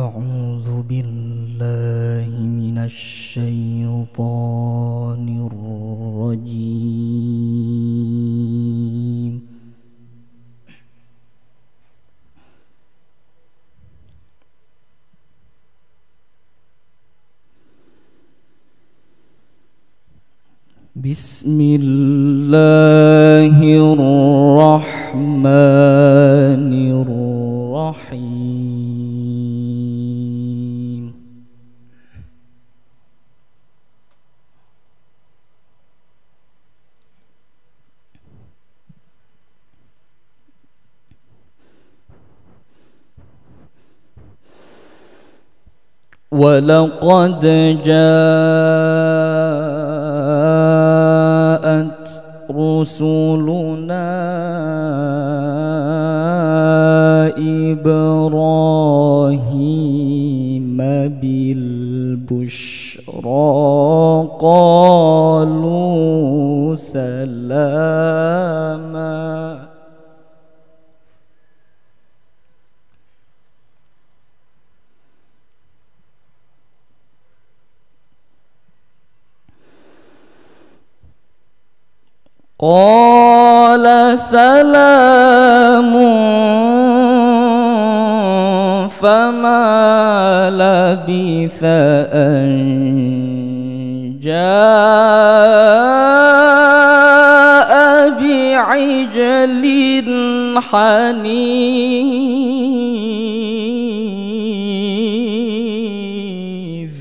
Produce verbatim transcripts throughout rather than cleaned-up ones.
أعوذ بالله من الشيطان الرجيم. بسم الله الرحمن الرحيم. ولقد جاءت رسلنا إبراهيم بالبشرى قالوا سلاما قال سلام فما لبث أن جاء بعجل حنيذ.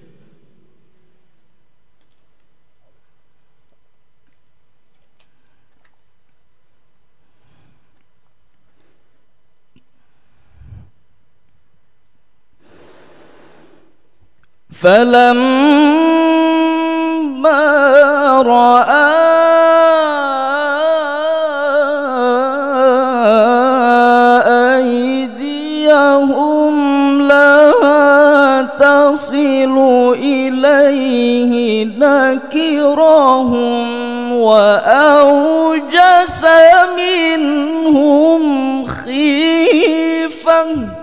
فلما رأى أيديهم لا تصل إليه نكرهم وأوجس منهم خيفة.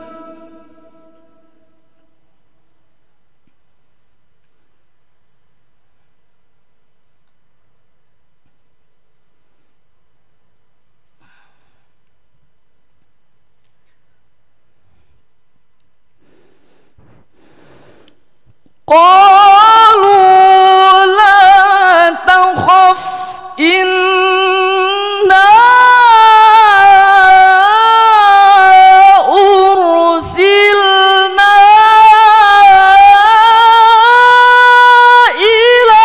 قالوا لا تخف إنا أرسلنا إلى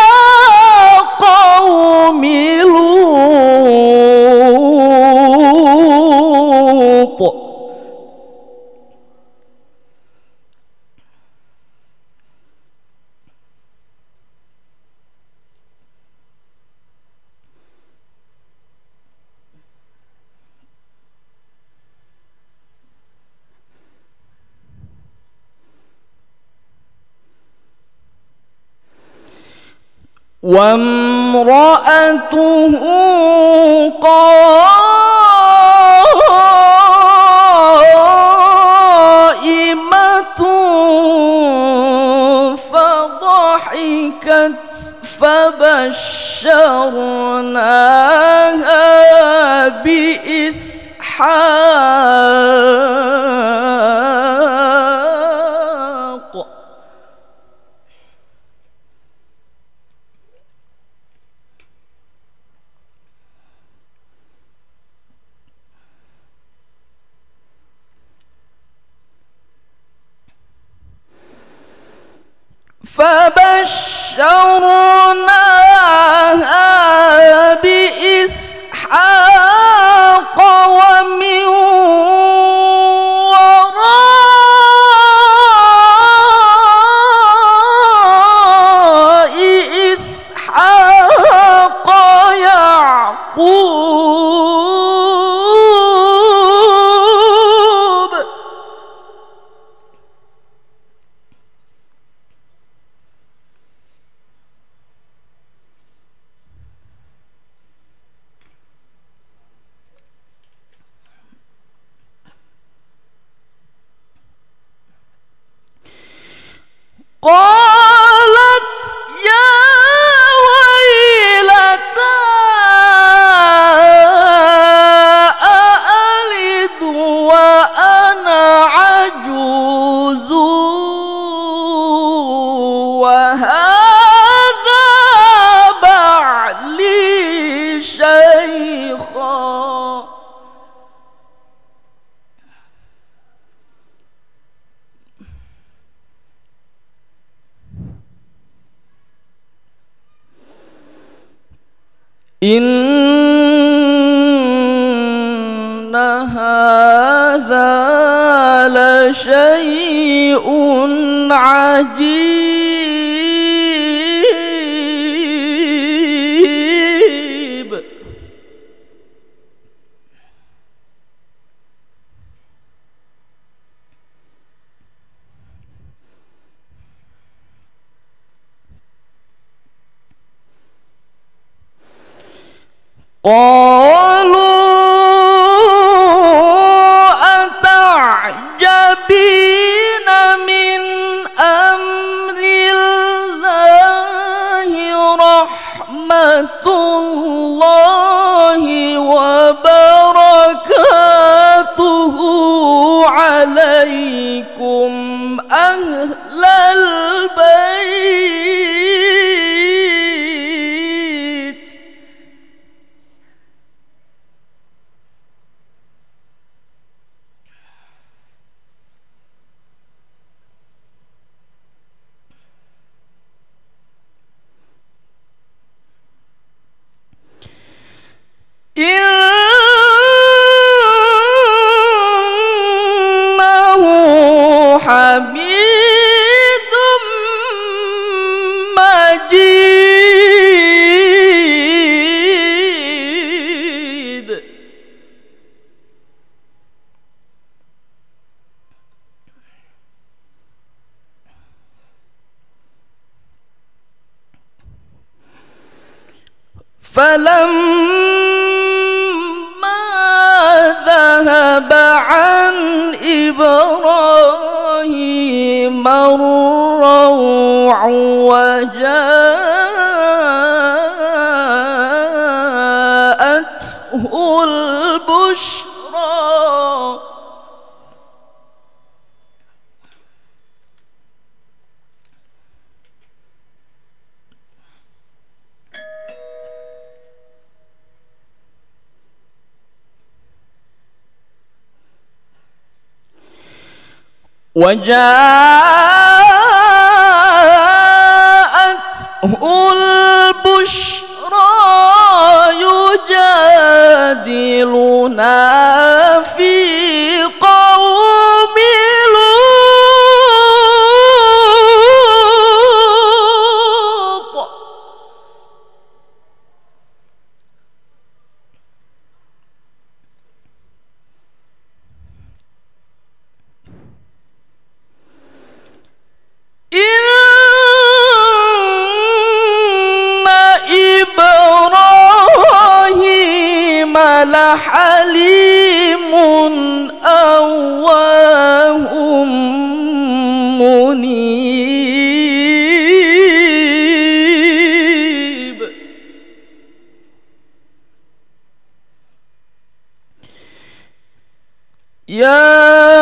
قوم لوط. وامرأته قائمة فضحكت فبشرناها بإسحاق. فبشرناها بإسحاق ومن وراء إسحاق يعقوب. إن هذا لشيء عجيب. قالوا أتعجبين من أمر الله رحمة الله وبركاته عليكم أهل البيت إنه حميد مجيد. فلما ذهب عن إبراهيم الروع وجاءته البشرى وجاءته البشرى يجادلنا في قوم لوط. إن إبراهيم لحليم أواه منيب. يا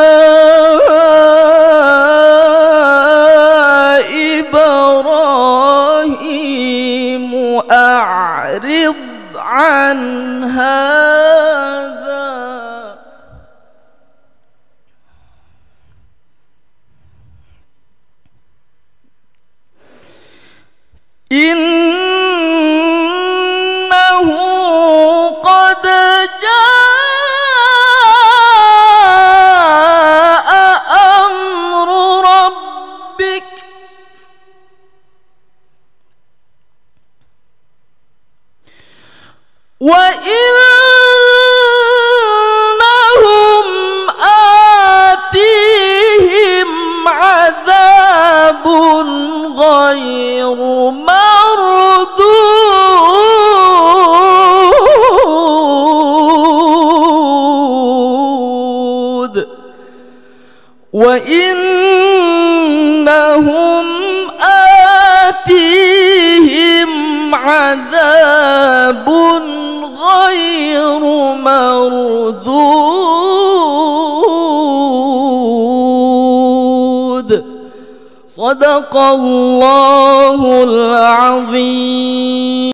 إبراهيم أعرض عن هذا إنه قد جاء أمر ربك وإنهم آتيهم عذاب غير مردود وإنهم آتيهم عذاب غير مردود. صدق الله العظيم.